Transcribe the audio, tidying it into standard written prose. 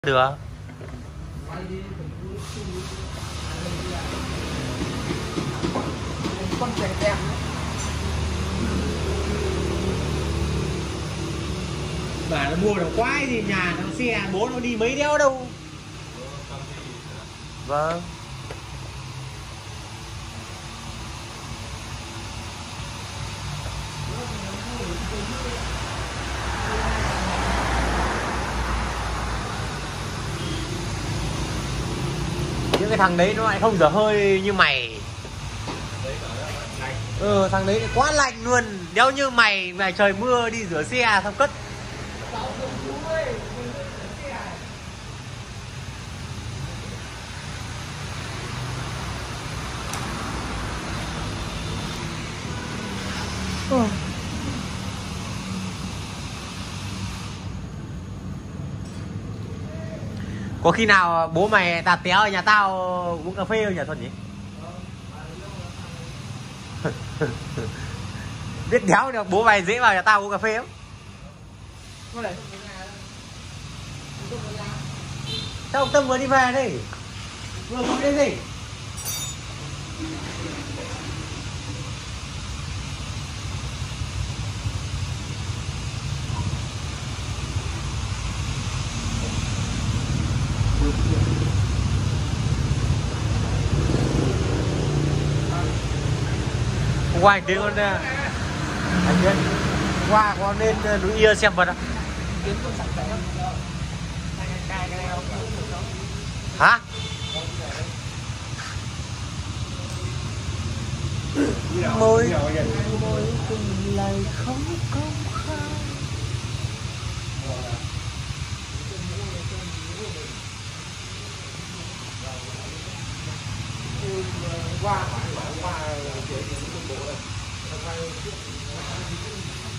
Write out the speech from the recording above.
được. Con trẻ đẹp. Bà nó mua được quái gì, nhà nó xe bố nó đi mấy đéo đâu. Vâng. Những cái thằng đấy nó lại không dở hơi như mày. Thằng đấy quá lạnh luôn. Đéo như mày trời mưa đi rửa xe xong cất. Có khi nào bố mày tạt téo ở nhà tao uống cà phê không nhỉ Thuận nhỉ? Biết đéo được bố mày dễ vào nhà tao uống cà phê không? Sao ông Tâm vừa đi về đây? Vừa gọi đây gì? Hôm qua anh đến con anh biết qua con lên núi Ia xem vật ạ. Hả? Môi cùng lại không công khai. Qua